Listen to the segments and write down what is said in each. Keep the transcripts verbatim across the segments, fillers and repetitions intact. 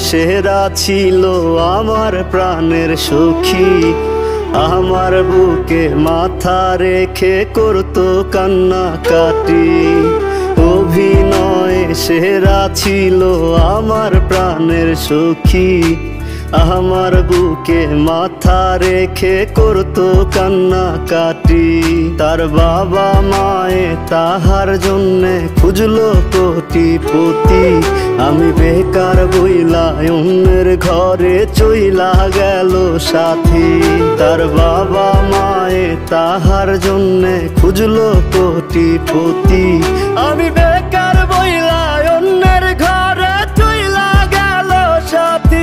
সেরা ছিল আমার প্রাণের সখী। আমার বুকে মাথা রেখে করতো কান্নাকাটি। অভিনয়ে সেরা ছিল আমার প্রাণের সখী। আমার বুকে মাথা রেখে করতো কান্নাকাটি। তার বাবা মায়ে তাহার জন্যে খুঁজলো কোটিপতি। আমি বেকার বইলা অন্যের ঘরে চইলা গেল সাথী। তার বাবা মায়ে তাহার জন্যে খুঁজলো কোটিপতি। আমি বেকার বইলা অন্যের ঘরে চইলা গেল সাথী।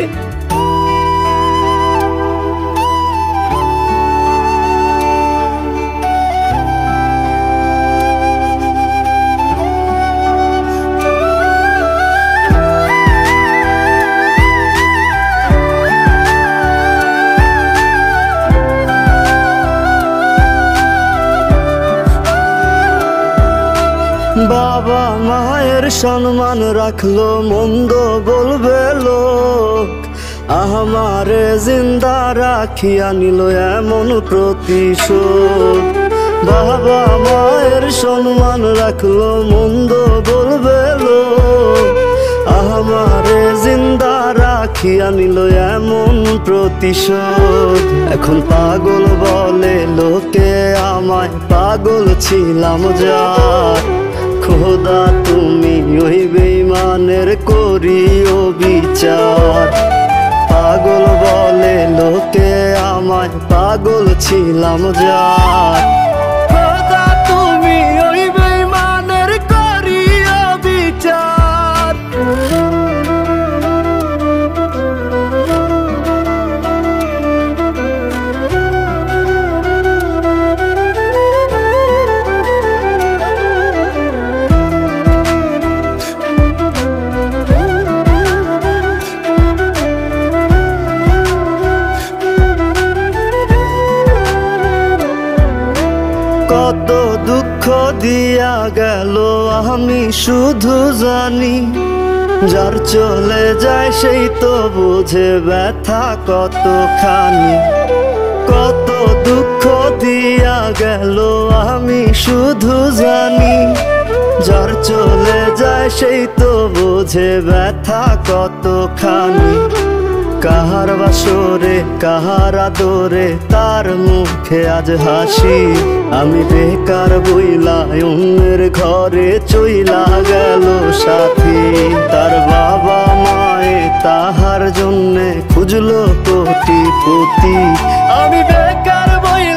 বাবা মায়ের সম্মান রাখলো মন্দ বলবে লোক। আমারে জিন্দা রাখিয়া নিল এমন প্রতিশোধ। বাবা মায়ের সম্মান রাখলো মন্দ বলবে লোক। আমারে জিন্দা রাখিয়া নিল এমন প্রতিশোধ। এখন পাগল বলে লোকে আমায়, পাগল ছিলাম যার। খোদা তুমি ওই বেঈমানের করিও বিচার। পাগল বলে লোকে আমায়, পাগল ছিলাম যার। খোদা তুমি ওই বেঈমানের করিও বিচার। কত দুঃখ দিয়া গেল আমি শুধু জানি। যার চলে যায় সেই তো বুঝে ব্যথা কতখানি। কত দুঃখ দিয়া গেল আমি শুধু জানি। যার চলে যায় সেই তো বুঝে ব্যথা কতখানি। কাহার বাসরে কাহার আদরে তার মুখে আজ হাসি। আমি বেকার বইলা অন্যের ঘরে চইলা গেল সাথী। তার বাবা মায়ে তাহার জন্যে খুঁজলো কোটিপতি। আমি বেকার বইলা